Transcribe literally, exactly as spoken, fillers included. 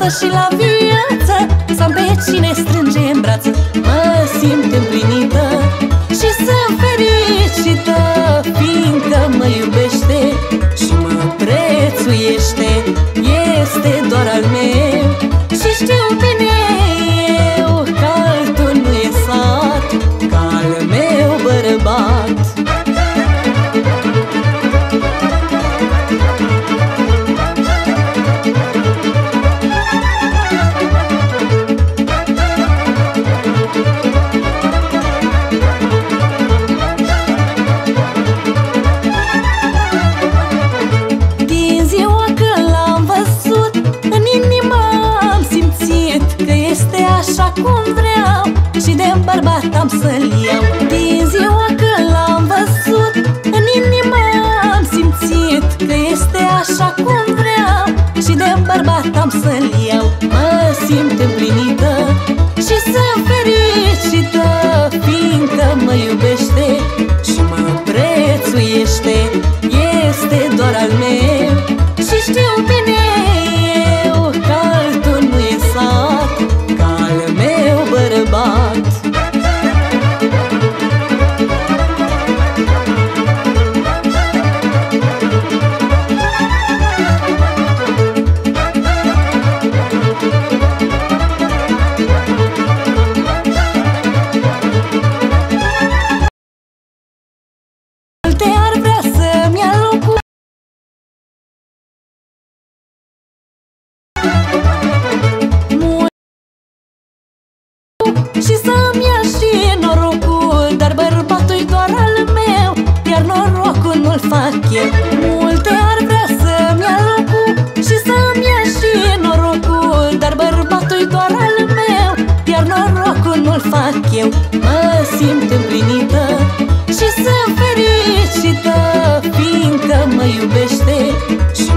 undă și la viață, să am pe cine strânge în brață. Mă simt împlinită și sunt fericită, fiindcă mă iubește și mă prețuiește. Este doar al meu și știu bine eu că altul nu e sat ca al meu bărbat. Așa cum vreau și de bărbat am să-l iau. Din ziua că l-am văzut, în inimă am simțit că este așa cum vreau și de bărbat am să-l iau. Mă simt împlinită și sunt fericită, fiindcă mă iubește și mă prețuiește. Este doar al meu și știu bine eu că altul nu e sat ca al meu bărbat. Multe ar vrea să-mi ia locul și să-mi ia și norocul, dar bărbatul-i doar al meu, iar norocul nu-l fac eu. Multe ar vrea să-mi ia locul și să-mi ia și norocul, dar bărbatul-i doar al meu, iar norocul nu-l fac eu. Mă simt împlinită și sunt fericită, fiindcă mă iubește și